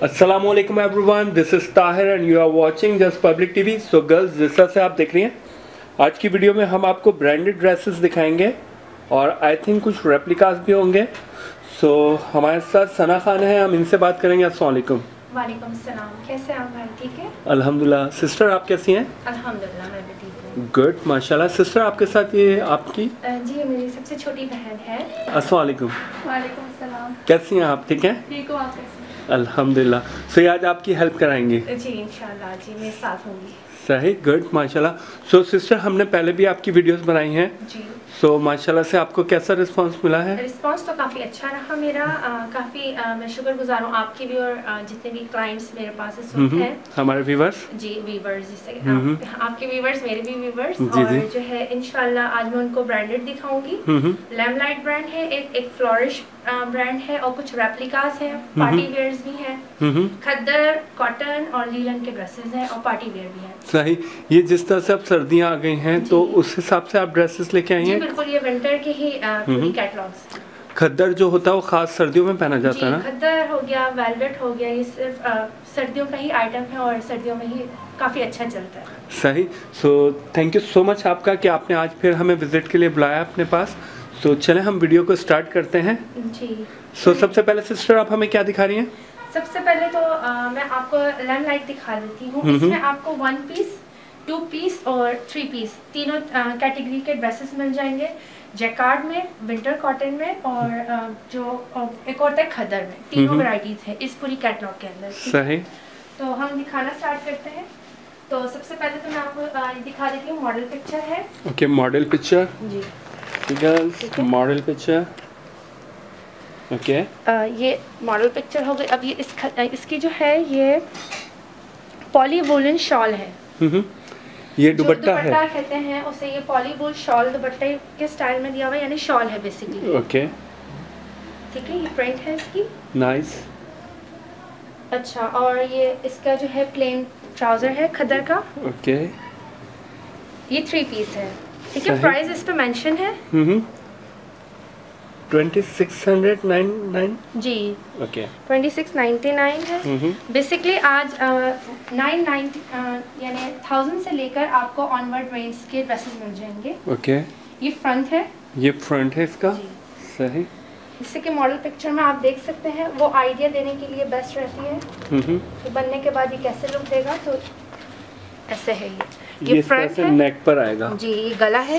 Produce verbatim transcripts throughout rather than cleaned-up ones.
अस्सलामुअलैकुम everyone, this is Tahir and you are watching just public TV. So girls, जिस तरह से आप देख रही हैं, आज की वीडियो में हम आपको ब्रांडेड ड्रेसेस दिखाएंगे और आई थिंक कुछ रेप्लिकास भी होंगे। सो so, हमारे साथ सना खान है, हम इनसे बात करेंगे। अस्सलाम वालेकुम। वालेकुम सलाम, कैसे हैं आप भाई? ठीक है अल्हम्दुलिल्लाह। सिस्टर आप कैसी हैं? अल्हम्दुलिल्लाह मैं भी ठीक हूँ। गुड, माशाल्लाह। सिस्टर आपके साथ ये आपकी? जी मेरी सबसे छोटी बहन है। अस्सलाम वालेकुम। वालेकुम सलाम, कैसी हैं आप? ठीक हैं? ठीक हो आप? कैसे? अल्हम्दुलिल्लाह। सो so, आज आपकी हेल्प कराएंगे? जी इंशाल्लाह, जी मैं साथ होंगी। सही, गुड, माशाल्लाह। सो सिस्टर, हमने पहले भी आपकी वीडियोस बनाई हैं। जी सो so, माशाल्लाह से आपको कैसा रिस्पांस मिला है? रिस्पांस तो काफ़ी अच्छा रहा मेरा। आ, काफ़ी आ, मैं शुक्रगुजार हूँ आपकी भी और आ, जितने भी क्लाइंट्स मेरे पास इस वक्त हैं, हमारे व्यूवर्स। जी व्यूवर्स, जिससे आपके व्यूवर्स मेरे भी व्यूवर्स। और जी। जो है इंशाल्लाह आज मैं उनको ब्रांडेड दिखाऊंगी। लैम्पलाइट ब्रांड है, एक एक फ्लोरिश ब्रांड है और कुछ रेप्लिकास हैं, पार्टी वेयर्स भी हैं, खद्दर, कॉटन और लीलन के ड्रेसेस हैं और पार्टी वेयर भी हैं। सही। ये जिस तरह से अब सर्दियां आ गई हैं तो उस हिसाब से आप ड्रेसेस लेके आई हैं? बिल्कुल, ये विंटर के ही पूरी कैटलॉग्स। खद्दर जो होता है वो खास सर्दियों में पहना जाता है ना? खद्दर हो गया, वेलवेट हो गया, ये सिर्फ सर्दियों का ही आइटम है और सर्दियों में ही काफ़ी अच्छा चलता है। सही। So thank you so much आपका कि आपने आज फिर हमें विजिट के लिए बुलाया अपने पास। सो so, चलें हम वीडियो को स्टार्ट करते हैं। जी। सो so, सबसे पहले सिस्टर आप हमें क्या दिखा रही हैं? सबसे पहले तो आ, मैं आपको लैम्पलाइट दिखा देती हूँ। इसमें आपको वन पीस, टू पीस और थ्री पीस तीनों कैटेगरी के ड्रेसेस मिल जाएंगे। जैकार्ड में, विंटर कॉटन में और आ, जो आ, एक और है खद्दर में। तीनों वैरायटीज है इस पूरी कैटलॉग के अंदर। सही। तो हम दिखाना स्टार्ट करते हैं। तो सबसे पहले तो मैं आपको आ, दिखा देती हूँ, मॉडल पिक्चर है। Okay, model picture. जी गर्ल्स, मॉडल पिक्चर। ओके, ये मॉडल पिक्चर हो गई। अब ये इस इसकी जो है ये पॉली वूलन शॉल है। ये दुपट्टा है, दुपट्टा कहते हैं उसे। ये पॉली वूल शॉल दुपट्टे के स्टाइल में दिया हुआ है, यानी शॉल है बेसिकली। ओके, ठीक है, ये प्रिंट है इसकी। नाइस। अच्छा, और ये इसका जो है प्लेन ट्राउजर है खद्दर का। ओके, ये थ्री पीस है। ठीक है, प्राइस इस पे मेंशन है। Hmm twenty six hundred nine nine जी। Okay, twenty six ninety nine है बेसिकली। आज नाइन नाइन्टी यानी थाउजेंड से लेकर आपको ऑनवर्ड रेंज के ड्रेसेस मिल जाएंगे। ओके, ये फ्रंट है। ये फ्रंट है इसका। सही। जैसे कि मॉडल पिक्चर में आप देख सकते हैं, वो आइडिया देने के लिए बेस्ट रहती है कि बनने के बाद ये कैसे लुक देगा। तो ऐसे है ये ये, ये फ्रंट है, नेक पर आएगा जी। ये गला है।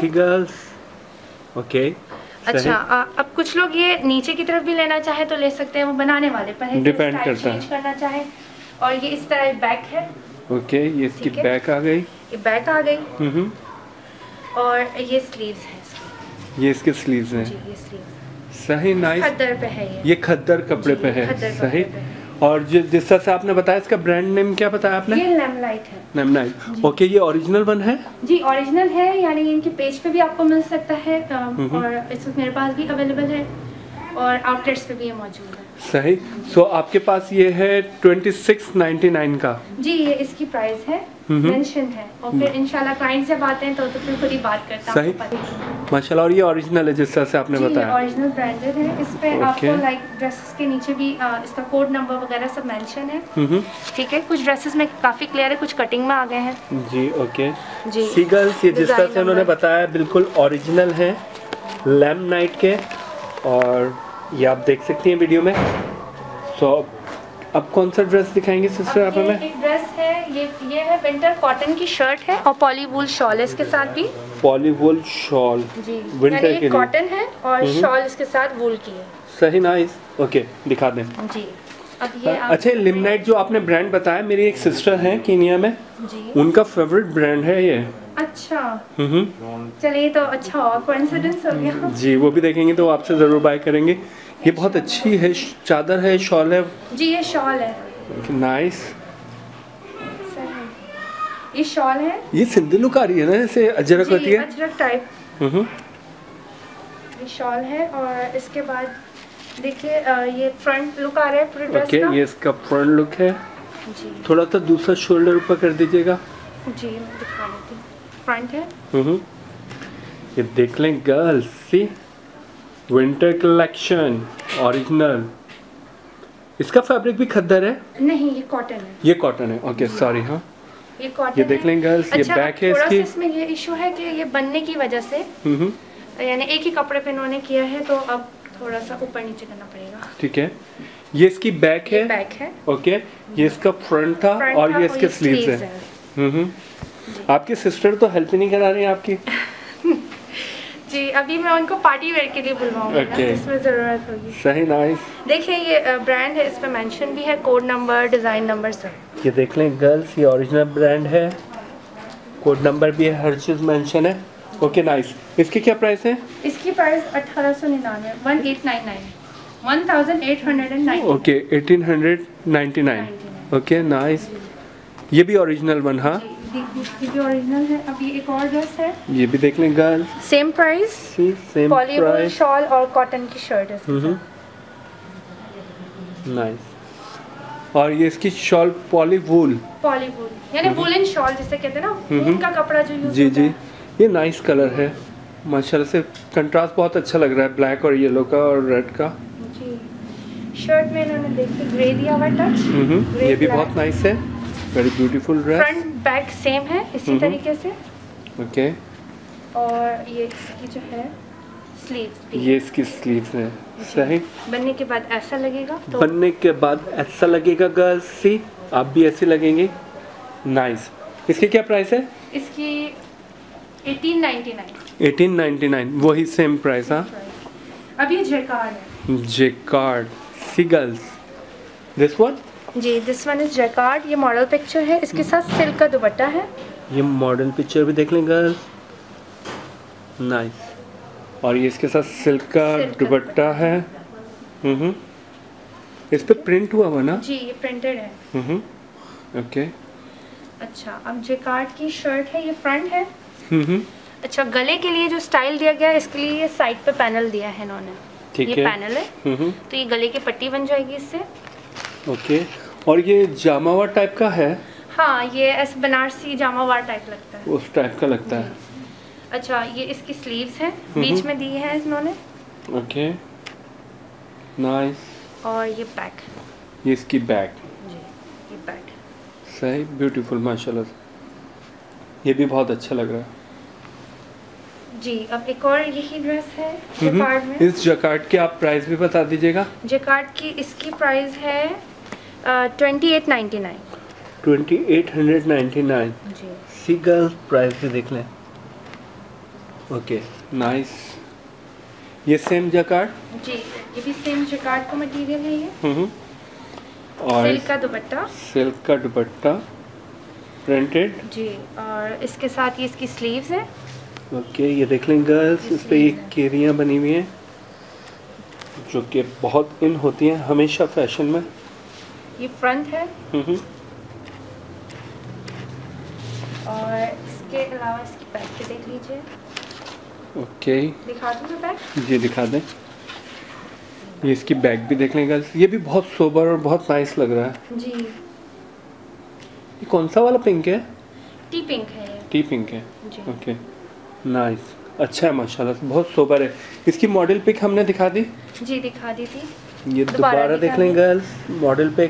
ओके, अच्छा, आ, अब कुछ लोग ये नीचे की तरफ भी लेना चाहे तो ले सकते हैं, वो बनाने वाले पर है। डिपेंड करता है करना चाहे। और ये इस तरह बैक है। ओके, ये इसकी बैक आ गई। ये बैक आ गई। हम्म और ये स्लीव्स है इसकी। ये इसके स्लीव्स हैं। जी, ये स्लीव्स। सही, नाइस। खद्दर पे है ये। ये खद्दर कपड़े पे है। सही। और जिस तरह से आपने बताया, इसका ब्रांड नेम क्या बताया आपने? ये लैम्पलाइट है। लैम्पलाइट। ओके, ये ओरिजिनल वन है? जी, ओरिजिनल है, यानी इनके पेज पे भी आपको मिल सकता है और इस वक्त मेरे पास भी अवेलेबल है और आउटलेट्स पे भी ये मौजूद है। सही। सो so, आपके पास ये है ट्वेंटी सिक्स नाइन्टी नाइन का। जी, ये इसकी प्राइस है, मेंशन है। और फिर इंशाल्लाह क्लाइंट जब आते हैं तो तो फिर खुद ही बात करता है। सही, माशाल्लाह। और ये ओरिजिनल है जिस तरह से आपने बताया? ओरिजिनल ब्रांडेड है। इस पे आपको लाइक ड्रेसेस के नीचे भी आ, इसका कोड नंबर वगैरह सब मेंशन है। ठीक है, कुछ ड्रेसेस में काफी क्लियर है, कुछ कटिंग में आ गए हैं। जी, ओके जी। सी गर्ल्स, ये जिस तरह से उन्होंने बताया बिल्कुल ओरिजिनल है, लैम्प नाइट के। और ये आप देख सकती हैं वीडियो में। सो अब कौन सा ड्रेस दिखाएंगे सिस्टर आप हमें? एक ड्रेस है, ये ये है विंटर कॉटन की शर्ट है और पॉली वूल शॉल है इसके साथ भी। पॉली वूल शॉल जी, विंटर के लिए कॉटन है और शॉल इसके साथ वूल की है। सही, नाइस। ओके, दिखा दें जी। अब ये अच्छा, लिमनाइट जो आपने ब्रांड बताया, मेरी एक सिस्टर है कीनिया में जी, उनका फेवरेट ब्रांड है ये। अच्छा, हम्म चलिए, तो अच्छा हुआ, कोइंसिडेंस हो गया जी। वो भी देखेंगे तो आपसे जरूर बाय करेंगे। ये बहुत अच्छी है, चादर है, शॉल है जी। ये शॉल है, नाइस। ये शॉल है। ये सिंधी लुक आ रही है ना, जैसे अजरक होती है, अजरक टाइप। ये शॉल है और इसके बाद देखिए ये फ्रंट लुक आ रहा है पूरे ड्रेस का। ये इसका फ्रंट लुक है जी। थोड़ा सा दूसरा शोल्डर ऊपर कर दीजिएगा जी, मैं दिखा देती हूँ। फ्रंट है। हम्म ये देख लें girls, see winter collection original. इसका फैब्रिक भी खद्दर है? नहीं, ये कॉटन है। ये कॉटन है, ओके सॉरी। हाँ, ये कॉटन ये देख लें गर्ल्स, ये अच्छा, बैक है थोड़ा इसकी। सा इसमें ये इशू है कि ये बनने की वजह से हम्म, यानी एक ही कपड़े पे इन्होंने किया है, तो अब थोड़ा सा ऊपर नीचे करना पड़ेगा। ठीक है, ये इसकी बैक है, बैक है, ओके। ये इसका फ्रंट था फ्रंट और था ये इसके स्लीव्स है। हम्म, आपकी सिस्टर तो हेल्प ही नहीं करा रही है आपकी। जी, अभी मैं उनको पार्टी वेयर के लिए बुलवाऊंगी ना, Okay. इसमें ज़रूरत होगी। सही, नाइस। देखिए ये ब्रांड है, इस पे मेंशन भी है, कोड नंबर, डिज़ाइन नंबर सब। ये देख लें गर्ल्स, ये ओरिजिनल ब्रांड है, कोड नंबर भी है, हर चीज़ मेंशन है। Okay nice. इसकी क्या प्राइस है? इसकी प्राइस अठारह सौ निन्यानवे, one eight nine nine, one thousand eight hundred and nine. Okay, eighteen hundred ninety nine. Okay nice. ये भी ओरिजिनल वन। हाँ, ये भी ओरिजिनल है। अब ये एक और ड्रेस है, ये भी देख लें girls, same price, same poly wool price. Shawl और कॉटन की शर्ट है इसके साथ। नाइस। और ये इसकी शॉल पॉलीवूल, पॉलीवूल यानी वुलन शॉल जिसे कहते हैं ना, ऊन का कपड़ा जो यूज जी होता जी। है। ये नाइस कलर है माशाल्लाह से, कंट्रास्ट बहुत अच्छा लग रहा है ब्लैक और येलो का और रेड का। जी, शर्ट में इन्होंने देखिए ग्रे दिया हुआ टच। हम्म, ये भी बहुत नाइस है, very beautiful dress. Front back same है इसी तरीके से। ओके, और ये इसकी जो है स्लीव्स भी ये इसकी स्लीव्स है। सही, बनने के बाद ऐसा लगेगा, तो बनने के बाद ऐसा लगेगा गर्ल्स, सी आप भी ऐसी लगेंगी। नाइस। इसकी क्या प्राइस है? इसकी eighteen ninety nine. Eighteen ninety nine, वही सेम प्राइस। हाँ, अब ये जैकार्ड है। Jacquard, see girls, this one. जी, दिस वन इज जैकार्ड। ये मॉडल पिक्चर है, इसके साथ सिल्क का दुपट्टा है। ये मॉडल पिक्चर भी देख लें गर्ल्स, नाइस। और ये इसके साथ सिल्क का सिल्क का दुपट्टा है। हम्म, इस पे प्रिंट हुआ हुआ ना? जी, ये प्रिंटेड है। Hmm, okay. अच्छा, अब जैकार्ड की शर्ट है, ये फ्रंट है। हम्म, अच्छा, गले के लिए जो स्टाइल दिया गया है, इसके लिए ये साइड पे पैनल दिया है इन्होंने। ठीक ये है। पैनल है, हम्म, तो ये गले की पट्टी बन जाएगी इससे। ओके। और ये जामावा टाइप का है? हाँ, ये ऐसे बनारसी जामावार टाइप लगता है। उस टाइप का लगता है। अच्छा, ये इसकी स्लीव्स हैं, बीच में दी है इन्होंने। Okay, nice. और ये बैक, ये इसकी बैक, जी, ये बैक। सही, ब्यूटीफुल माशाल्लाह से। ये भी बहुत अच्छा लग रहा है। जी, अब एक और यही ड्रेस है जैकार्ड में। इस जैकार्ड की आप प्राइस भी बता दीजिएगा। जैकार्ड की इसकी प्राइस है twenty eight ninety nine. Twenty eight hundred ninety nine. जी, सी गर्ल्स, प्राइस भी देख लें। Okay, nice. ये सेम जैकार्ड? जी, ये भी सेम जैकार्ड का मटेरियल है ये। हम्म, और सिल्क का दुपट्टा। सिल्क का दुपट्टा प्रिंटेड। जी, और इसके साथ ये इसकी स्लीव्स है। ओके, ये देख लें गर्ल्स, इस पे ये केरियाँ बनी हुई हैं जो कि बहुत इन होती हैं हमेशा फैशन में। ये फ्रंट है, हम्म, और इसके अलावा इसकी बैक पे देख लीजिए। ओके, दिखा दूँ मैं बैक? जी दिखा दें। ये इसकी बैग भी देख लें गर्ल्स, ये भी बहुत सोबर और बहुत नाइस लग रहा है। जी, ये कौन सा वाला पिंक है? टी पिंक है ये। टी पिंक है। जी, ओके, नाइस, अच्छा है माशाल्लाह से, बहुत सोबर है। इसकी मॉडल पिक हमने दिखा दी, जी दिखा दी थी। ये दोबारा दोबारा देख दिखा लें दें। गर्ल्स, मॉडल पिक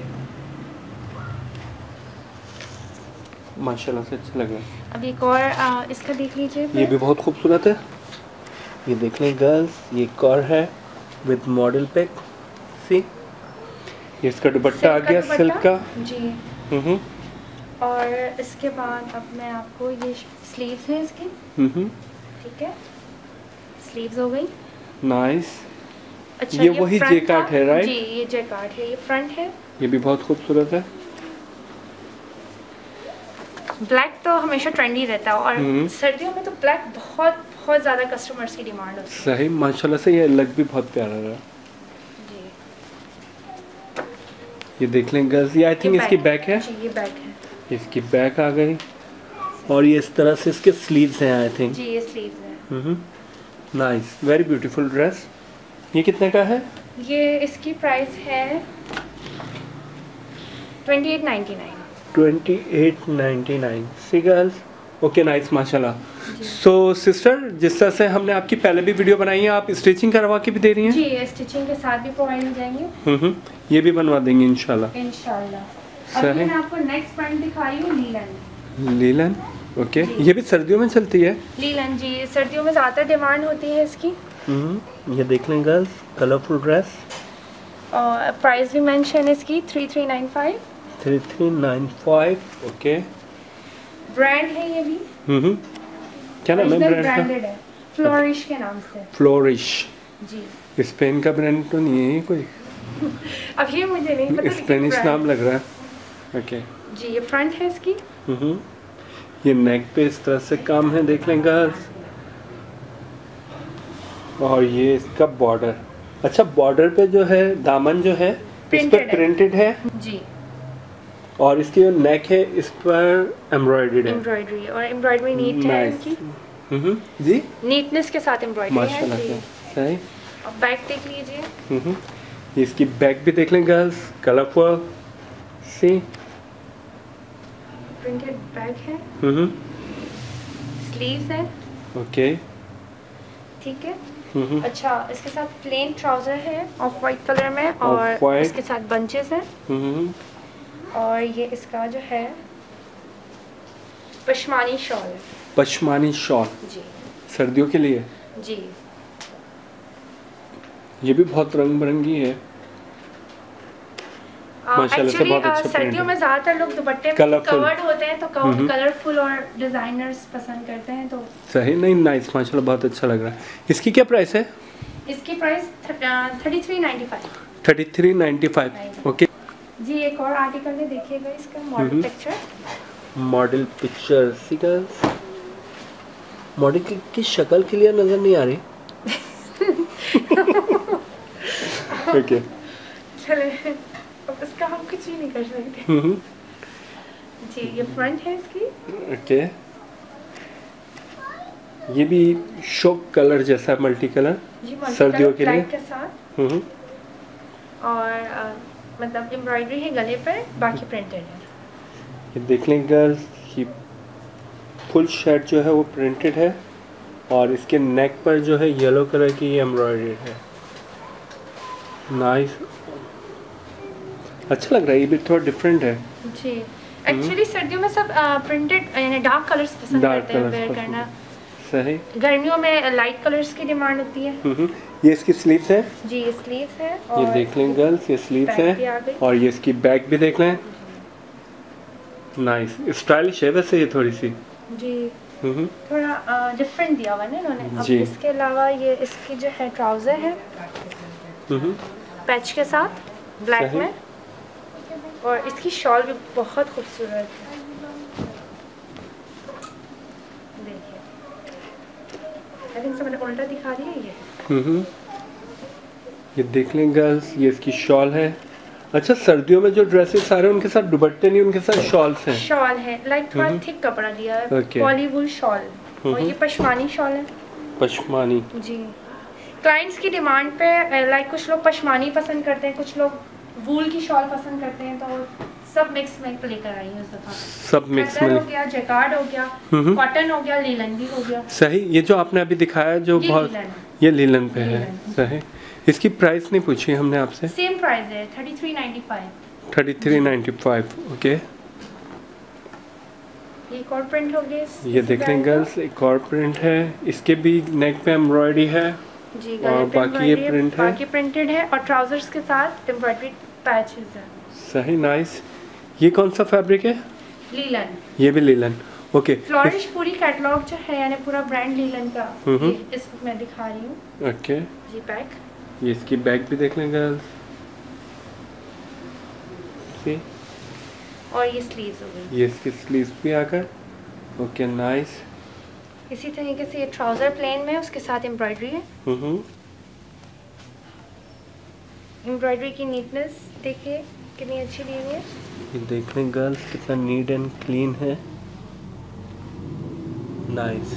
माशाल्लाह से अच्छा लग रहा है। अब एक और आ, इसका देख लीजिए ये फिर। भी बहुत खूबसूरत है। ये देख लें गर्ल्स, ये एक और है विद मॉडल पिक। सी, ये इसका दुपट्टा आ सिल्क का गया दुपट्टा। सिल्क का। जी, हम्म, और इसके बाद अब मैं आपको ये स्लीव्स हैं इसकी। हम्म, ठीक है, स्लीव्स हो गई। नाइस। अच्छा, ये वही front जैकार्ड था। है, राइट? जी, ये जैकार्ड है, ये फ्रंट है। ये भी बहुत खूबसूरत है। ब्लैक तो हमेशा ट्रेंडी रहता है, हम्म। और सर्दियों में तो ब्लैक बहुत बहुत ज़्यादा कस्टमर्स की डिमांड होती है। सही, माशाल्लाह से ये लग भी बहुत प्यारा रहा। जी, ये देख लें गर्ल्स, ये आई थिंक ये इसकी बैक है। जी, ये बैक है। इसकी बैक आ गई, और ये इस तरह से इसके स्लीव्स हैं आई थिंक। जी, ये स्लीव्स है। Hmm, nice, very beautiful dress. ये कितने का है? ये इसकी प्राइस है twenty eight ninety nine. Twenty eight ninety nine. See girls, okay nice माशाल्लाह। सो सिस्टर, जिस तरह से हमने आपकी पहले भी वीडियो बनाई है, आप स्टिचिंग करवा के भी दे रही हैं? जी, स्टिचिंग के साथ भी प्रोवाइड हो जाएंगे। हम्म ये भी बनवा देंगे इंशाल्लाह। इंशाल्लाह। अभी मैं आपको नेक्स्ट पैंट दिखा रही हूँ, लीलन। Linen, okay. ये भी सर्दियों में चलती है? लीलन जी, सर्दियों में ज़्यादा डिमांड होती है इसकी। हम्म ये देख लें गर्ल्स, कलरफुल ड्रेस। और प्राइस भी मेंशन है इसकी three three nine five. Three three nine five, okay. Brand है ये भी। हम्म क्या नाम है ब्रांड ब्रांडेड है, फ्लोरिश के नाम से। फ्लोरिश जी। स्पेन का ब्रांड तो नहीं है कोई? अब ये मुझे नहीं पता, स्पेनिश नाम लग रहा है। ओके जी, ये फ्रंट है इसकी। हम्म ये नेक पे इस तरह से काम है, देख लें गर्ल्स। और ये इसका बॉर्डर, अच्छा बॉर्डर पे जो है दामन जो है इस पर प्रिंटेड है जी। और इसकी जो नेक है इस पर एम्ब्रॉयडर्ड है। एम्ब्रॉयडरी और एम्ब्रॉयडरी नीट है इनकी। हम्म जी, नीटनेस के साथ एम्ब्रॉयडरी है माशाल्लाह जी। सही। अब बैक देख लीजिए। हम्म ये इसकी बैक भी देख लें girls, colourful see printed back है। हम्म स्लीव्स है, ओके ठीक है। हम्म अच्छा, इसके साथ प्लेन ट्राउजर है ऑफ वाइट कलर में और Off-white। इसके साथ बंचेस है। हम्म और ये इसका जो है पशमानी शॉल है। पशमानी शॉल जी सर्दियों के लिए। जी। ये भी बहुत रंग बिरंगी है माशाल्लाह से, बहुत अच्छा सर्दियों में ज्यादातर लोग दुपट्टे में कवर्ड होते हैं तो कलरफुल और डिजाइनर्स पसंद करते हैं तो सही। नहीं नाइस माशाल्लाह, बहुत अच्छा लग रहा है। इसकी क्या प्राइस है? इसकी price thirty three ninety five. Thirty three ninety five, okay जी। एक और आर्टिकल में देखिएगा इसका model picture. Model picture see girls, model की, की शक्ल क्लियर नजर नहीं आ रही। ओके चले, अब इसका हम कुछ भी नहीं कर सकते जी। ये फ्रंट है इसकी, ओके। ये भी शोक कलर जैसा मल्टी कलर सर्दियों के लिए के साथ। हम्म और आ, मतलब एम्ब्रॉयडरी है गले पर, बाकी प्रिंटेड है। ये देख लें गर्ल्स, ये फुल शर्ट जो है वो प्रिंटेड है और इसके नेक पर जो है येलो कलर की एम्ब्रॉयडरी है। नाइस, अच्छा लग रहा है। ये भी थोड़ा डिफरेंट है जी। एक्चुअली सर्दियों में सब प्रिंटेड यानी डार्क कलर्स पसंद करते हैं वेयर करना। सही। गर्मियों में लाइट कलर्स की डिमांड होती है। हम्म ये इसकी स्लीव्स है जी, ये स्लीव्स है। और ये देख लें गर्ल्स, ये स्लीव्स है और ये इसकी बैक भी देख लें। नाइस, स्टाइलिश है वैसे ये थोड़ी सी जी। हम्म थोड़ा डिफरेंट दिया हुआ है ना इन्होंने। अब जी। इसके अलावा ये इसकी जो है ट्राउजर है हम्म पैच के साथ ब्लैक में और इसकी शॉल भी बहुत खूबसूरत है। देखिए, आई थिंक मैंने उल्टा दिखा दिया ये। हम्म ये देख लें गर्ल्स, ये इसकी शॉल है। अच्छा, सर्दियों में जो ड्रेसेस सारे उनके साथ दुपट्टे नहीं, उनके साथ शॉल्स हैं। शॉल है, लाइक थोड़ा थिक कपड़ा दिया है, Okay. पॉलीवुल शॉल। और ये पशमानी शॉल है। पशमानी जी। क्लाइंट्स की डिमांड पे लाइक कुछ लोग पशमानी पसंद करते हैं, कुछ लोग वूल की शॉल पसंद करते हैं, तो सब मिक्स में लेकर आई हूँ इस दफा। सब मिक्स में हो गया, जैकार्ड हो गया, कॉटन हो गया, लीलन भी हो गया। सही। ये जो आपने अभी दिखाया जो ये बहुत लीलन। ये लीलन पे है। लीलन। सही। इसकी प्राइस नहीं पूछी हमने आपसे? सेम प्राइस है thirty three ninety five. Thirty three ninety five, okay. ये एक और प्रिंट हो गया। ये देख लें गर्ल्स, एक और प्रिंट है। इसके भी नेक पे एम्ब्रॉयडरी है जी, और बाकी ये प्रिंट है, बाकी प्रिंटेड है और ट्राउजर्स के साथ एम्ब्रॉयडरी पैचेस है। सही, नाइस। ये कौन सा फैब्रिक है? लीलन। ये भी लीलन, ओके। फ्लोरिश पूरी कैटलॉग जो है यानी पूरा ब्रांड लीलन का, ये इस मैं दिखा रही हूँ। ओके। जी, बैक। ये इसकी बैक भी देख लें गर्ल्स, सी। और ये स्लीव्स हो गई। ये इसकी स्लीव्स भी आकर, ओके नाइस। इसी तरीके से ये ट्राउजर प्लेन में, उसके साथ एम्ब्रॉयडरी है। हम्म एम्ब्रॉयडरी की नीटनेस देखिए कितनी अच्छी दी हुई है। ये देख लें गर्ल्स, कितना नीट एंड क्लीन है, नाइस।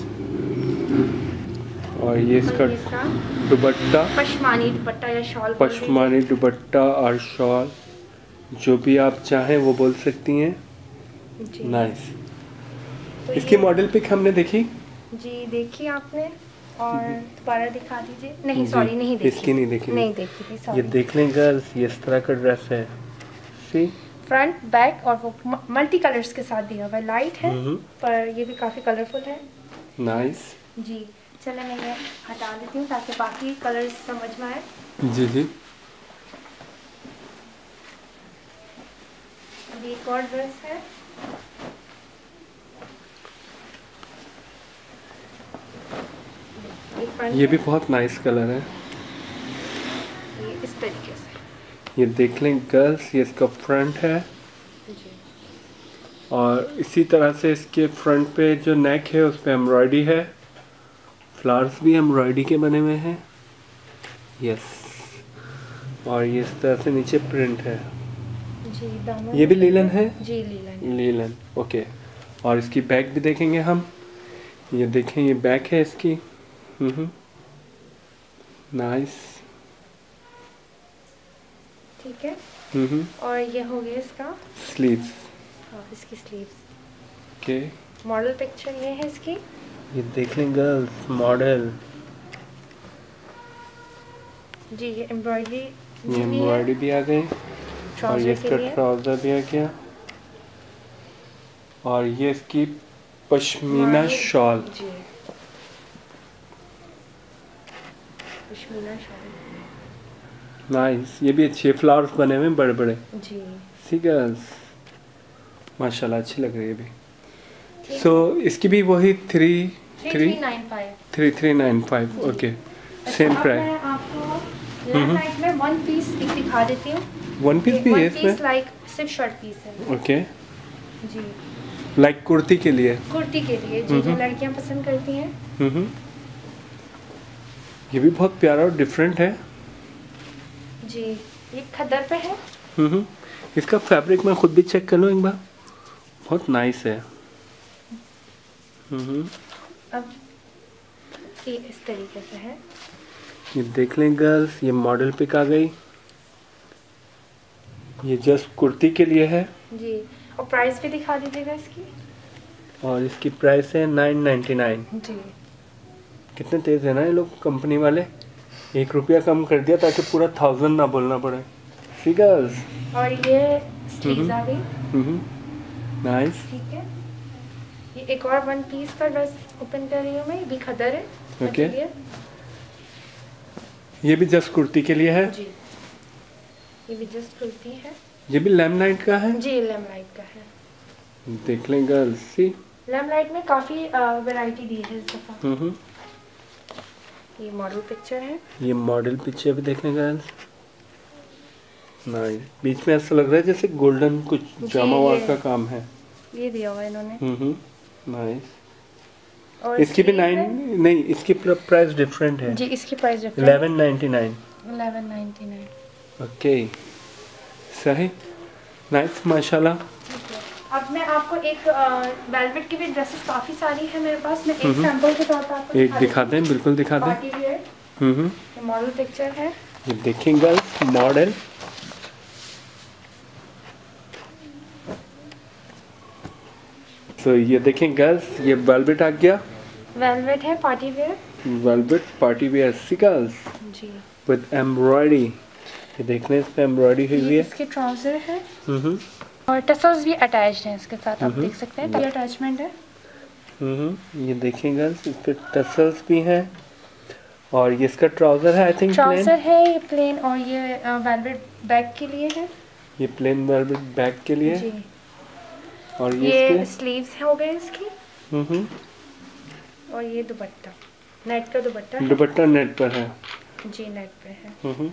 और ये इसका दुपट्टा, पशमानी दुपट्टा या शॉल, पशमानी दुपट्टा और शॉल, जो भी आप चाहें वो बोल सकती हैं। नाइस। तो इसकी मॉडल पिक हमने देखी जी, देखी आपने, और दोबारा दिखा दीजिए। नहीं सॉरी, नहीं देखी, इसकी नहीं देखी नहीं देखी थी, सॉरी। ये देख लें गर्ल्स, ये इस तरह का ड्रेस है, सी फ्रंट बैक और वो मल्टी कलर्स के साथ दिया हुआ है, लाइट है पर ये भी काफ़ी कलरफुल है। नाइस जी, चले मैं ये हटा देती हूँ ताकि बाकी कलर्स समझ में आए। जी जी। अभी एक और ड्रेस है, ये भी बहुत नाइस कलर है, ये इस तरीके से। ये देख लें गर्ल्स, ये इसका फ्रंट है जी। और इसी तरह से इसके फ्रंट पे जो नेक है उस पर एम्ब्रॉयडरी है, फ्लावर्स भी एम्ब्रॉयडरी के बने हुए हैं, यस। और ये इस तरह से नीचे प्रिंट है जी, दामन ये भी लीलन है जी, लीलन लीलन ओके। और इसकी बैक भी देखेंगे हम, ये देखें ये बैक है इसकी, हम्म नाइस, ठीक है। हम्म और ये हो गया इसका स्लीव्स, हाँ, इसकी स्लीव्स। ओके। मॉडल पिक्चर ये है इसकी, ये देख लें गर्ल्स मॉडल, जी ये एम्ब्रॉयडरी ये एम्ब्रॉयडरी भी आ गई, और ये इसका ट्राउजर भी आ गया, और ये इसकी पश्मीना शॉल, जी पश्मीना शॉल, नाइस। ये भी अच्छे फ्लावर्स बने हुए बड़े बड़े, जी सी गर्ल्स माशाल्लाह अच्छी लग रही है भी। सो so, इसकी भी वही three three three three nine five okay, same price. आपको लाइट में वन पीस एक दिखा देती हूँ, वन पीस भी है इसमें, लाइक सिर्फ शर्ट पीस है, ओके जी, लाइक कुर्ती के लिए, कुर्ती के लिए जी, जो लड़कियां पसंद करती हैं। हम्म ये भी बहुत प्यारा और डिफरेंट है जी, ये खद्दर पे है, हम्म इसका फैब्रिक मैं खुद भी चेक कर लूँ एक बार, बहुत नाइस है। हम्म अब ये इस तरीके से है, ये देख लें गर्ल्स, ये मॉडल पिक आ गई, ये जस्ट कुर्ती के लिए है जी। और प्राइस भी दिखा दीजिएगा इसकी, और इसकी प्राइस है नाइन नाइन्टी नाइन। जी, कितने तेज है ना ये लोग कंपनी वाले, एक रुपया कम कर दिया ताकि पूरा थाउजेंड ना बोलना पड़े, सी गर्ल्स। और ये स्लीव्स आ गई, हम्म नाइस, ठीक है। ये एक और वन पीस का ड्रेस ओपन कर रही हूँ मैं, ये भी खद्दर है, ओके। ये भी जस्ट कुर्ती के लिए है जी, ये भी जस्ट कुर्ती है, ये भी लैमनाइट का है जी, लेमलाइट का है। देख लें गर्ल्स, सी लेमलाइट में काफ़ी वैरायटी दी है इस दफ़ा। हम्म ये मॉडल पिक्चर है, ये मॉडल पिक्चर भी देख लें गर्ल्स, नाइस। बीच में ऐसा लग रहा है जैसे गोल्डन कुछ जामा वर्क का काम है, ये दिया हुआ है इन्होंने, हम्म नाइस। और इसकी भी नाइन नहीं, इसकी प्राइस डिफरेंट है जी, इसकी price different eleven ninety nine, eleven ninety nine, okay सही, नाइस माशाल्लाह। अब मैं आपको एक वेलवेट की भी ड्रेसेस काफ़ी सारी है मेरे पास, मैं एक सैंपल के तौर पर आपको एक दिखा दें, बिल्कुल दिखा दें, पार्टी वियर, हम्म ये मॉडल पिक्चर है, ये देखें गर्ल्स मॉडल, तो ये देखें गर्ल्स, ये वेलवेट आ गया, वेलवेट है party wear, velvet party wear see girls जी, विद एम्ब्रॉयडरी, ये देखने इस पे एम्ब्रॉयडरी हुई हुई है, इसके ट्राउजर है, हम्म और टसल्स भी अटैच्ड हैं इसके साथ, आप देख सकते हैं, ये अटैचमेंट है, हम्म ये देखें गर्ल्स, इस पे टसल्स भी हैं, और ये इसका ट्राउजर है, आई थिंक ट्राउजर है ये प्लेन, और ये वेलवेट बैक के लिए है, ये प्लेन वेलवेट बैक के लिए, जी, और ये, ये इसके स्लीव्स हो गए इसकी, हम्म और ये दुपट्टा, नेट का दुपट्टा है, दुपट्टा नेट पर है, जी नेट पे है, हम्म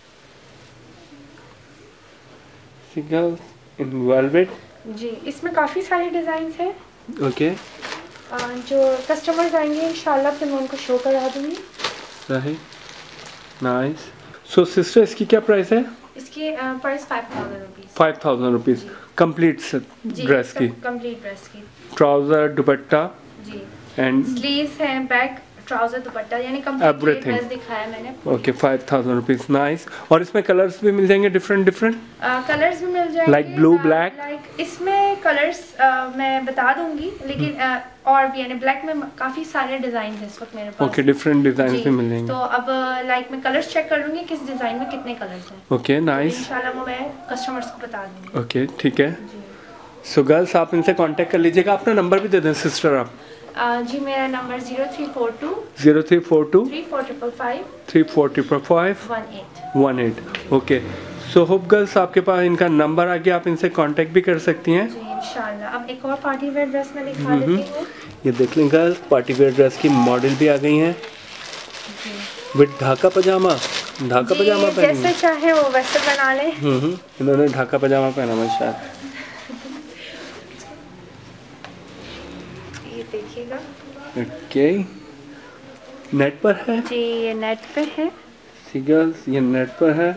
सी गर्ल्स इन वेलवेट, जी। इसमें काफ़ी सारे डिज़ाइन हैं, ओके, जो कस्टमर्स आएंगे इंशाल्लाह फिर मैं उनको शो करा दूँगी, सही, नाइस। सो सिस्टर इसकी क्या प्राइस है? इसकी price five thousand rupees, five thousand rupees complete dress की, कंप्लीट ड्रेस की, ट्राउजर दुपट्टा जी, एंड स्लीव्स हैं, बैक ट्राउजर दुपट्टा यानी कंप्लीट ड्रेस दिखाया मैंने। Okay five thousand rupees nice. और इसमें कलर्स भी मिल जाएंगे डिफरेंट डिफरेंट कलर्स भी मिल जाएंगे लाइक ब्लू ब्लैक। लाइक इसमें कलर्स uh, मैं बता दूंगी लेकिन uh, और भी यानी ब्लैक में काफी सारे डिजाइन है इस वक्त मेरे पास। ओके डिफरेंट डिजाइन भी मिल जाएंगे। तो अब लाइक मैं कलर्स चेक कर लूंगी किस डिजाइन में कितने कलर्स हैं। Okay nice. तो इंशाल्लाह वो मैं कस्टमर्स को बता दूंगी। ओके ठीक है। सो गर्ल्स आप इनसे कांटेक्ट कर लीजिएगा। अपना नंबर भी दे दें सिस्टर आप। Uh, जी मेरा number zero three four two zero three four two three four triple five three four triple five one eight one eight. Okay so hope girls आपके पास इनका नंबर आ गया, आप इनसे कांटेक्ट भी कर सकती हैं। जी इंशाल्लाह। अब एक और पार्टी वेयर ड्रेस मैं दिखा देती हूँ। ये देख लें गर्ल्स पार्टी वेयर ड्रेस की मॉडल भी आ गई हैं विद ढाका पजामा। ढाका पजामा पहना जैसे चाहे वो वैसे बना ले। हम्म इन्होंने ढाका पजामा पहना हुआ शायद। ये देखिएगा। ओके नेट पर है जी ये नेट पे है। सी गर्ल्स ये नेट पर है।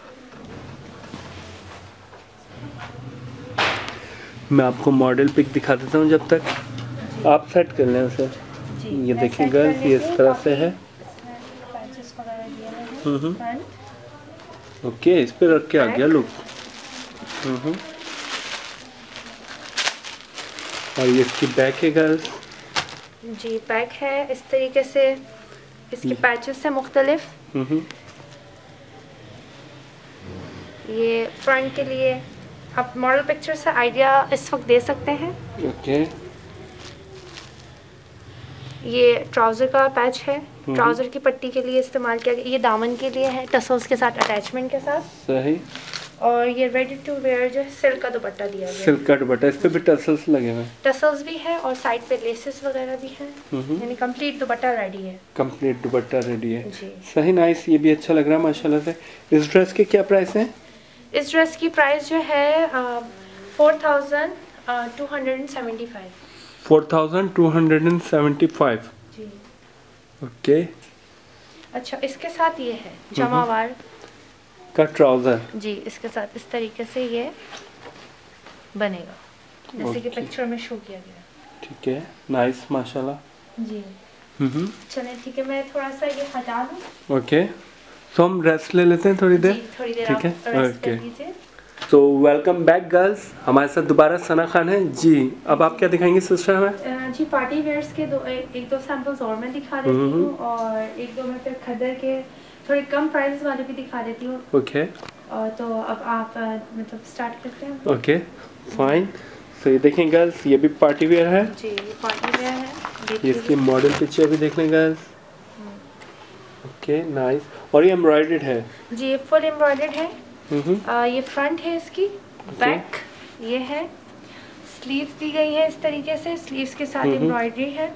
मैं आपको मॉडल पिक दिखा देता हूँ जब तक आप सेट कर लें उसे। ये देखिए गर्ल्स ये इस तरह से है। हम्म ओके इस पे रख के आ गया लुक। हम्म और ये इसकी बैक है गर्ल्स। जी बैक है इस तरीके से। इसके पैचेस है मुख्तलिफ। हम्म ये फ्रंट के लिए आप मॉडल पिक्चर से आइडिया इस वक्त दे सकते हैं। ओके ये ट्राउज़र का पैच है। ट्राउज़र की पट्टी के लिए इस्तेमाल किया गया। ये दामन के लिए है टसल्स के साथ अटैचमेंट के साथ। सही। और ये रेडी टू वेयर जो है सिल्क का दुपट्टा दिया गया है। सिल्क का दुपट्टा इस पे भी टसल्स लगे हुए हैं। टसल्स भी है और साइड पे लेसेस वगैरह भी हैं। यानी कंप्लीट दुपट्टा रेडी है। कंप्लीट दुपट्टा रेडी है जी। सही नाइस। ये भी अच्छा लग रहा है माशाल्लाह से। इस ड्रेस के क्या प्राइस हैं? इस ड्रेस की प्राइस जो है four thousand two hundred and seventy five. Four thousand two hundred and seventy five. जी ओके अच्छा इसके साथ ये है जमावार का ट्राउजर। जी इसके साथ इस तरीके से ये बनेगा जैसे कि पिक्चर में शो किया गया। ठीक है नाइस माशाल्लाह। जी हम्म चलें ठीक है मैं थोड़ा सा ये हटा दूँ। ओके सो हम रेस्ट ले लेते हैं थोड़ी देर। थोड़ी देर ठीक है ओके तो वेलकम बैक गर्ल्स। हमारे साथ दोबारा सना खान है जी। अब आप क्या दिखाएंगे सिस्टर हमें? जी पार्टी वेयर्स के दो एक, एक दो सैंपल्स और मैं दिखा देती हूँ और एक दो मैं फिर खदर के थोड़े कम प्राइस वाले भी दिखा देती हूँ। ओके और तो अब आप मतलब स्टार्ट करते हैं। Okay fine. तो ये देखें गर्ल्स ये भी पार्टी वेयर है। जी ये पार्टी वेयर है। ये इसकी मॉडल पिक्चर भी देख लें गर्ल्स। Okay nice. और ये एम्ब्रॉयडर्ड है। जी ये फुल एम्ब्रॉयडर्ड है। हम्म आ, ये फ्रंट है इसकी। बैक ये है। स्लीव्स दी गई है इस तरीके से। स्लीव्स के साथ एम्ब्रॉयडरी है।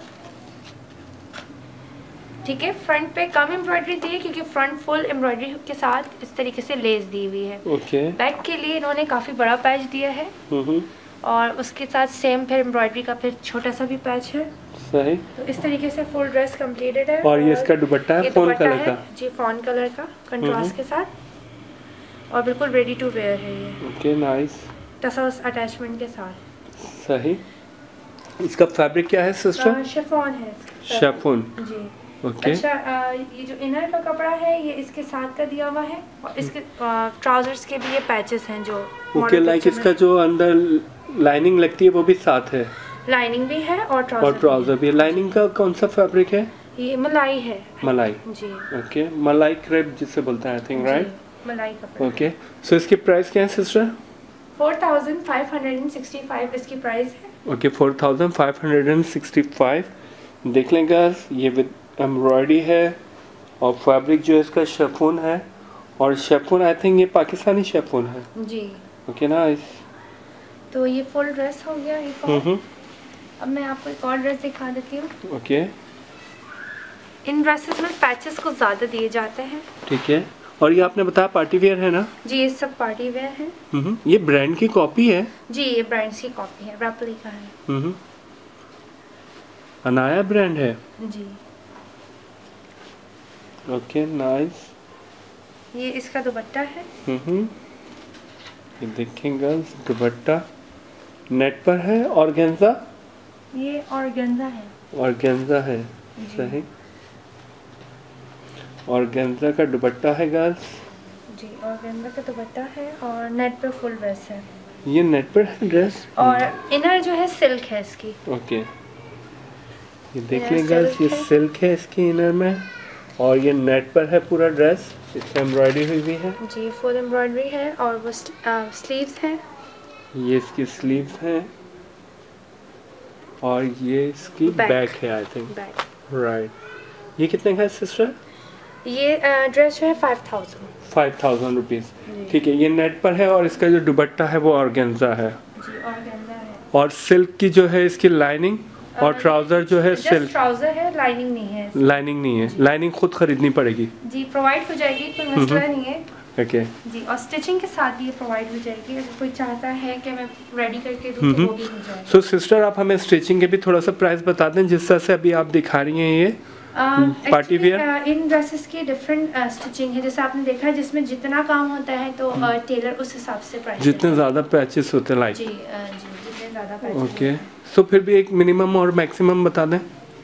ठीक है फ्रंट पे कम एम्ब्रॉयडरी दी है क्योंकि फ्रंट फुल एम्ब्रॉयडरी के साथ इस तरीके से लेस दी हुई है। ओके बैक के लिए इन्होंने काफ़ी बड़ा पैच दिया है और उसके साथ सेम फिर एम्ब्रॉयडरी का फिर छोटा सा भी पैच है। सही। तो इस तरीके से फुल ड्रेस कंप्लीटेड है। और ये इसका दुपट्टा है फॉन कलर का। जी फॉन कलर का कंट्रास्ट के साथ और बिल्कुल रेडी टू वेयर है ये। Okay nice. टसल्स अटैचमेंट के साथ। सही। इसका फैब्रिक क्या है सिस्टर? शिफॉन है। शिफॉन। जी ओके। अच्छा आ, ये जो इनर का कपड़ा है ये इसके साथ का दिया हुआ है और इसके ट्राउजर्स के भी ये पैचेस हैं जो। ओके लाइक इसका जो अंदर लाइनिंग लगती है वो भी साथ है। लाइनिंग भी है और ट्राउजर और ट्राउजर भी है। लाइनिंग का कौन सा फैब्रिक है? ये मलाई है। मलाई। जी ओके मलाई क्रेप जिसे बोलते हैं आई थिंक राइट। मलाई कपड़ा। ओके सो इसकी प्राइस क्या है sister? Four thousand five hundred and sixty five इसकी प्राइस है। Okay four thousand five hundred and sixty five. देख लें गाइस ये विद एम्ब्रॉयडरी है और फैब्रिक जो है इसका शिफॉन है और शिफॉन आई थिंक ये पाकिस्तानी शिफॉन है। जी ओके नाइस। तो ये फुल ड्रेस हो गया एक और। अब मैं आपको एक और ड्रेस दिखा देती हूँ। ओके इन ड्रेसेस में पैचेस कुछ ज़्यादा दिए जाते हैं। ठीक है और ये आपने बताया पार्टी वेयर है ना? जी ये सब पार्टी वेयर है। हम्म ये ब्रांड की कॉपी है? जी ये ब्रांड्स की कॉपी है रेप्लिका है। हम्म अनाया ब्रांड है। जी ओके नाइस। ये इसका दुपट्टा है। हम्म ये देखें गर्ल्स दुपट्टा नेट पर है। ऑर्गेन्जा? ये ऑर्गेन्जा है। ऑर्गेन्जा है सही। ऑर्गेन्जा का दुपट्टा है गर्ल्स जी, ऑर्गेन्जा का दुपट्टा है और नेट पे फुल ड्रेस है। ये नेट पर है ड्रेस और इनर जो है सिल्क है इसकी। ओके, ये देख लें गर्ल्स, ये सिल्क है इसकी इनर में और ये नेट पर है पूरा ड्रेस, इसमें एम्ब्रॉयडरी हुई हुई है जी, फुल एम्ब्रॉयडरी है और वो स्लीव्स हैं। ये इसकी स्लीव्स हैं और ये इसकी बैक है आई थिंक, राइट। ये कितने का है सिस्टर? ये ड्रेस जो है five thousand five thousand rupees, ठीक है। ये नेट पर है और इसका जो दुपट्टा है वो ऑर्गेन्जा है जी, ऑर्गेन्जा है और सिल्क की जो है इसकी लाइनिंग और ट्राउजर जो है सिल्क, ट्राउजर है, लाइनिंग नहीं है। लाइनिंग नहीं है, लाइनिंग खुद खरीदनी पड़ेगी जी, प्रोवाइड हो जाएगी, कोई मसला नहीं है। ओके जी, और स्टिचिंग के साथ भी ये प्रोवाइड हो जाएगी। अगर कोई चाहता है कि मैं रेडी करके दूं तो वो भी हो जाएगा। सो सिस्टर आप हमें स्टिचिंग के भी थोड़ा सा प्राइस बता दें, जिस तरह से अभी आप दिखा रही हैं ये पार्टी वियर। इन ड्रेसेस की डिफरेंट स्टिचिंग है, जैसे आपने देखा है जिसमें जितना काम होता है तो टेलर उस हिसाब से प्राइस, जितने ज़्यादा पैचेस होते हैं लाइक जी जी जितने ज़्यादा पैचेस। ओके, सो फिर भी एक मिनिमम और मैक्सिमम बता दें।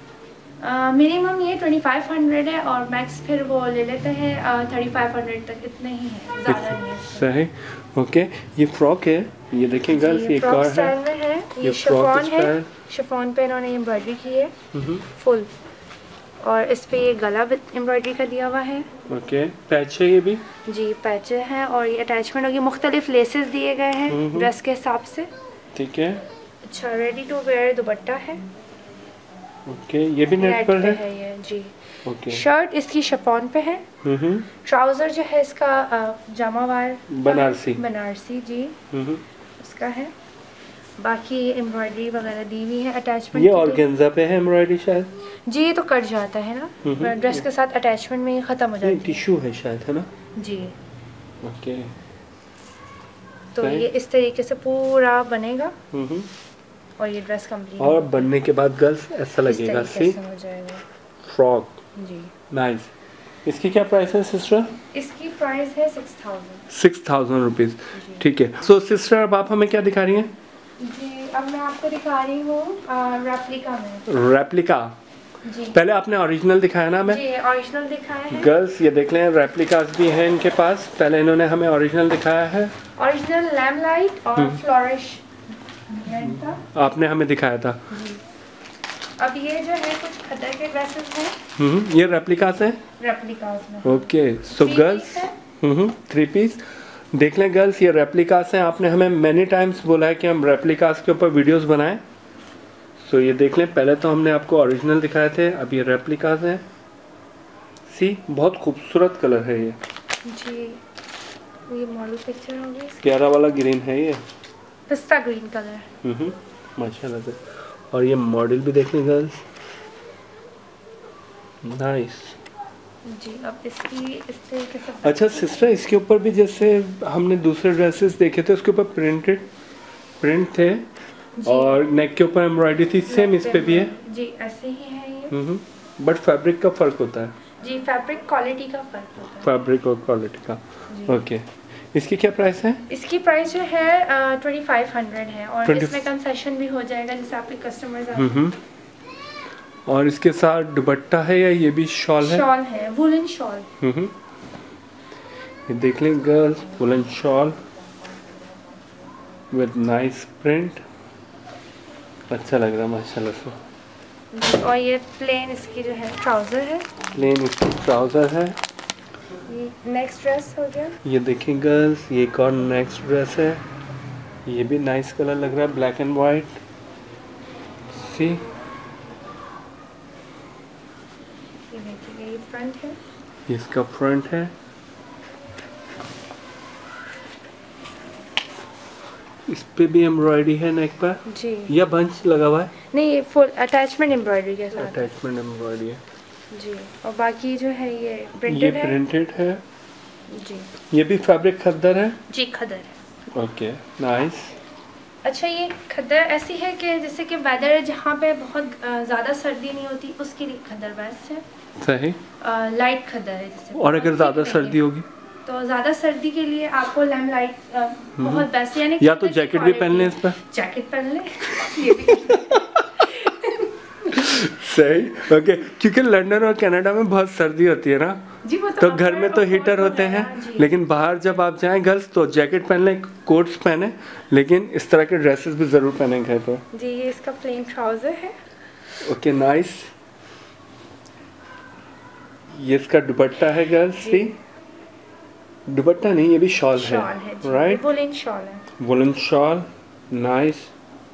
मिनिमम ये ट्वेंटी फाइव हंड्रेड है और मैक्स फिर वो ले लेते हैं थर्टी फाइव हंड्रेड तक, इतने ही है, ज़्यादा नहीं है। सही, ओके। ये फ्रॉक है, ये देखें गर्ल्स, ये एक और है, है ये शिफॉन है, शिफॉन पे इन्होंने एम्ब्रॉयडरी की है फुल और इस पे ये गला एम्ब्रॉयडरी का दिया हुआ है। ओके, पैच है ये भी जी, पैच है और ये अटैचमेंट होगी, मुख्तलिफ लेसेस दिए गए हैं ड्रेस के हिसाब से, ठीक है। अच्छा, रेडी टू वेयर दुपट्टा है। ओके, ये भी नेट पर है, है ये जी। ओके, शर्ट इसकी शिफॉन पे है, ट्राउजर जो है इसका जामावार बनारसी बनारसी जी इसका है। बाकी एम्ब्रॉयडरी वगैरह दी हुई है अटैचमेंट। ये ऑर्गेन्जा पे है एम्ब्रॉयडरी शायद जी, ये तो कट जाता है ना ड्रेस के साथ, अटैचमेंट में ये खत्म हो जाती है। टिश्यू है शायद, है ना जी। ओके, तो ये इस तरीके से पूरा बनेगा और ये ड्रेस कंप्लीट, और बनने के बाद गर्ल्स ऐसा लगेगा सी फ्रॉक जी, नाइस। इसकी क्या प्राइस है सिस्टर? इसकी प्राइस है six thousand six thousand rupees, ठीक है। सो सिस्टर अब आप हमें क्या दिखा रही हैं? जी, अब मैं आपको दिखा रही हूँ रेप्लिका में। रेप्लिका जी, पहले आपने ओरिजिनल दिखाया ना हमें? जी, ओरिजिनल दिखाया है। गर्ल्स ये देख लें, रेप्लिकास भी हैं इनके पास, पहले इन्होंने हमें ओरिजिनल दिखाया है, ओरिजिनल लैम्पलाइट और फ्लोरिश आपने हमें दिखाया था। अब ये जो है कुछ खद्दर के ड्रेसेस हैं, हम्म, ये रेप्लिकास हैं, रेप्लिकास में। Okay, so girls hmm three piece देख लें गर्ल्स, ये रेप्लिकास हैं। आपने हमें मैनी टाइम्स बोला है कि हम रेप्लिकास के ऊपर वीडियोस बनाएं, सो ये देख लें, पहले तो हमने आपको ओरिजिनल दिखाए थे, अब ये रेप्लिकास हैं। सी, बहुत खूबसूरत कलर है ये जी, ये मॉडल पिक्चर होगी, प्यारा वाला ग्रीन है ये, पिस्ता ग्रीन कलर, हम्म माशाल्लाह से। और ये मॉडल भी देख लें गर्ल्स, नाइस जी। अब इसकी इस तरीके से, अच्छा सिस्टर, इसके ऊपर भी जैसे हमने दूसरे ड्रेसेस देखे थे उसके ऊपर प्रिंटेड प्रिंट थे और नेक के ऊपर एम्ब्रॉयडरी थी, सेम इस पे भी है जी, ऐसे ही है ये, हम्म, बट फैब्रिक का फर्क होता है जी, फैब्रिक क्वालिटी का फर्क होता है, फैब्रिक और क्वालिटी का। ओके, इसकी क्या प्राइस है? इसकी प्राइस जो है ट्वेंटी फाइव हंड्रेड है और इसमें कंसेशन भी हो जाएगा जैसे आपके कस्टमर्स आते हैं। और इसके साथ दुपट्टा है या ये भी शॉल है? शॉल है, वुलन शॉल। हम्म, ये देख लें girls, woollen shawl with nice print, अच्छा लग रहा है माशाल्लाह से। और ये प्लेन इसकी जो है ट्राउजर है, प्लेन इसकी ट्राउजर है। नेक्स्ट ड्रेस हो गया, ये देखें गर्ल्स, ये एक और नेक्स्ट ड्रेस है, ये भी नाइस कलर लग रहा है, ब्लैक एंड वाइट। सी, ये देखिए, ये फ्रंट है, इसका फ्रंट है, इस पे भी एम्ब्रॉयडरी है नेक पर जी, या बंच लगा हुआ है? नहीं, ये फुल अटैचमेंट एम्ब्रॉयडरी के साथ, अटैचमेंट एम्ब्रॉयडरी है जी। और बाकी जो है ये प्रिंटेड ये है, प्रिंटेड है जी। ये भी फैब्रिक खद्दर है जी, खद्दर है। Okay, nice. अच्छा, ये खद्दर ऐसी है कि जैसे कि वेदर जहाँ पे बहुत ज़्यादा सर्दी नहीं होती उसके लिए खद्दर बेस्ट है, सही, लाइट खद्दर है जैसे। और अगर ज़्यादा सर्दी होगी तो ज़्यादा सर्दी के लिए आपको लैम्प लाइट बहुत बेस्ट, यानी या तो जैकेट भी पहन लें इस पर, जैकेट पहन लें ये भी सही, ओके। क्योंकि लंदन और कनाडा में बहुत सर्दी होती है ना, जी, वो तो, तो घर में तो हीटर होते हैं, लेकिन बाहर जब आप जाएं गर्ल्स तो जैकेट पहन लें, कोट्स पहने, लेकिन इस तरह के ड्रेसेस भी ज़रूर पहने घर पे। जी, ये इसका प्लेन ट्राउज़र है। Okay, nice. ये इसका दुपट्टा है गर्ल्स भी, दुपट्टा नहीं, ये भी शॉल है, राइट? वुलन शॉल है, वुलन शॉल, नाइस।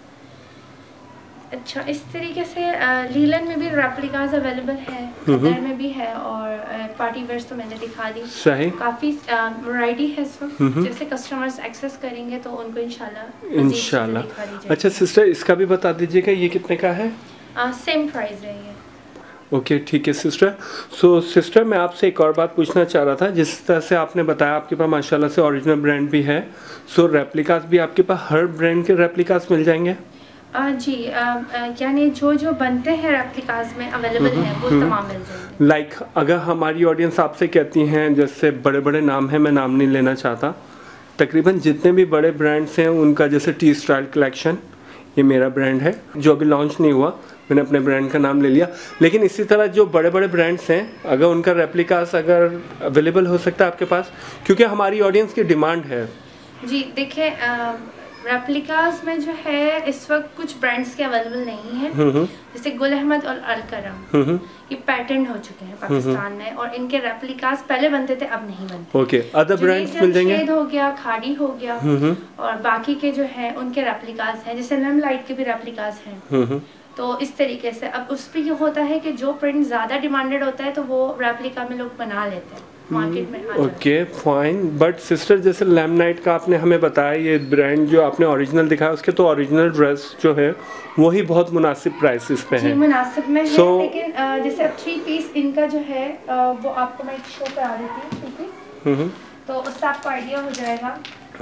अच्छा, इस तरीके से लीलन में भी रेप्लिकास अवेलेबल है, कलर में भी है, और पार्टी वेयर्स तो मैंने दिखा दी। सही, काफ़ी वैरायटी है इसमें। जैसे कस्टमर्स एक्सेस करेंगे तो उनको इंशाल्लाह इंशाल्लाह। अच्छा सिस्टर, इसका भी बता दीजिएगा ये कितने का है? सेम प्राइस है ये। ओके okay, ठीक है सिस्टर। सो सिस्टर, मैं आपसे एक और बात पूछना चाह रहा था। जिस तरह से आपने बताया आपके पास माशाल्लाह से ओरिजिनल ब्रांड भी है, सो so, रेप्लिकास भी आपके पास हर ब्रांड के रेप्लिकास मिल जाएंगे? आ, जी, यानी जो जो बनते हैं रेप्लिकास में अवेलेबल है वो तमाम मिल जाएंगे। लाइक like, अगर हमारी ऑडियंस आपसे कहती हैं, जैसे बड़े बड़े नाम हैं, मैं नाम नहीं लेना चाहता, तकरीबन जितने भी बड़े ब्रांड्स हैं उनका, जैसे टी स्टाइल कलेक्शन, ये मेरा ब्रांड है जो अभी लॉन्च नहीं हुआ, मैंने अपने ब्रांड का नाम ले लिया, लेकिन इसी तरह जो बड़े बड़े ब्रांड्स हैं अगर उनका रेप्लिकास अगर अवेलेबल हो सकता है आपके पास, क्योंकि हमारी ऑडियंस की डिमांड है। जी देखिए, रेप्लिकास में जो है इस वक्त कुछ ब्रांड्स के अवेलेबल नहीं है, जैसे गुल अहमद और अल करम, ये पैटर्न हो चुके हैं पाकिस्तान में, और इनके रेप्लिकास पहले बनते थे, अब नहीं बनते। ओके, अदर ब्रांड्स मिल जाएंगे? हो गया, खाड़ी हो गया, और बाकी के जो है उनके रेप्लिकास हैं, जैसे लैम लाइट के भी रेप्लिकास हैं। तो इस तरीके से अब उस पर ये होता है कि जो प्रिंट ज़्यादा डिमांडेड होता है तो वो रेप्लिका में लोग बना लेते हैं, मार्केट में। ओके फाइन, बट सिस्टर जैसे लैमनाइट का आपने हमें बताया, ये ब्रांड जो आपने ओरिजिनल दिखाया, उसके तो ओरिजिनल ड्रेस जो है वही बहुत मुनासिब प्राइसेस पे है, मुनासिब में so, है, लेकिन जैसे अब थ्री पीस इनका जो है वो आपको मैं शो करा देती हूँ थ्री पीस, तो उससे आपको आइडिया हो जाएगा।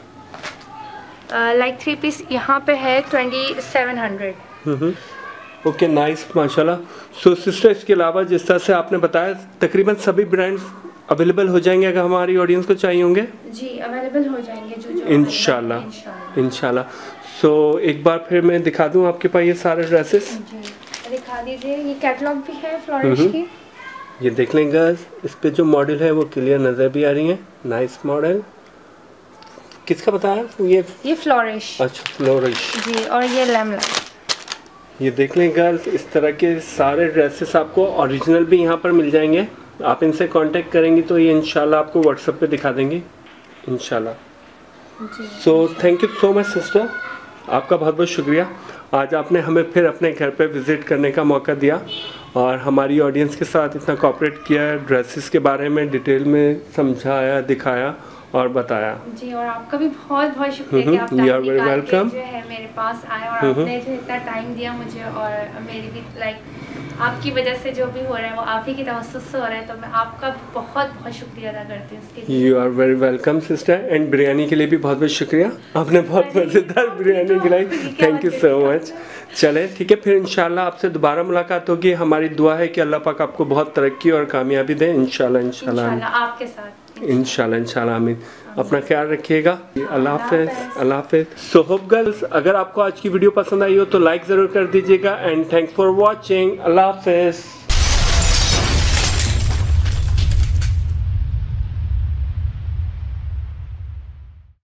लाइक थ्री पीस यहाँ पे है twenty seven hundred. Okay nice, माशाल्लाह। सो सिस्टर, इसके अलावा जिस तरह से आपने बताया तकरीबन सभी ब्रांड्स अवेलेबल हो जाएंगे अगर हमारी ऑडियंस को चाहिए होंगे? जी, अवेलेबल हो जाएंगे जो जो इंशाल्लाह इंशाल्लाह। सो एक बार फिर मैं दिखा दूं आपके पास ये सारे ड्रेसेस, दिखा दीजिए। ये कैटलॉग भी है फ्लोरिश की, ये देख लें गर्ल्स, इस पे जो मॉडल है वो क्लियर नजर भी आ रही है। नाइस मॉडल, किसका बताया ये? ये फ्लोरिश। अच्छा, फ्लोरिश जी, और ये लैम लाइट। ये देख लें गर्ल्स, इस तरह के सारे ड्रेसेस आपको ओरिजिनल भी यहाँ पर मिल जाएंगे। आप इनसे कांटेक्ट करेंगी तो ये इंशाल्लाह आपको व्हाट्सएप पे दिखा देंगे इंशाल्लाह। So thank you so much sister, आपका बहुत बहुत शुक्रिया। आज आपने हमें फिर अपने घर पे विज़िट करने का मौका दिया और हमारी ऑडियंस के साथ इतना कोऑपरेट किया, ड्रेसेस के बारे में डिटेल में समझाया, दिखाया और बताया। जी, और आपका भी बहुत बहुत शुक्रिया कि आप टाइम निकाल के जो है मेरे पास आए और आपने जो इतना टाइम दिया मुझे, और मेरी भी लाइक आपकी वजह से जो भी हो रहा है वो आप ही की तवज्जुह से हो रहा है, तो मैं आपका बहुत बहुत शुक्रिया अदा करती हूँ इसके लिए। You are very welcome sister, and biryani के लिए भी बहुत बहुत शुक्रिया, आपने बहुत मज़ेदार बिरयानी खिलाई, थैंक यू सो मच। चले ठीक है, फिर इंशाल्लाह आपसे दोबारा मुलाकात होगी। हमारी दुआ है कि अल्लाह पाक आपको बहुत तरक्की और कामयाबी दे इंशाल्लाह इंशाल्लाह आपके साथ इंशाल्लाह इंशाल्लाह। आमीन। अपना ख्याल रखिएगा। अल्लाह हाफ़िज़, अल्लाह हाफ़िज़। सो होप गर्ल्स, अगर आपको आज की वीडियो पसंद आई हो तो लाइक ज़रूर कर दीजिएगा, एंड थैंक्स फॉर वॉचिंग। अल्लाह हाफ़िज़।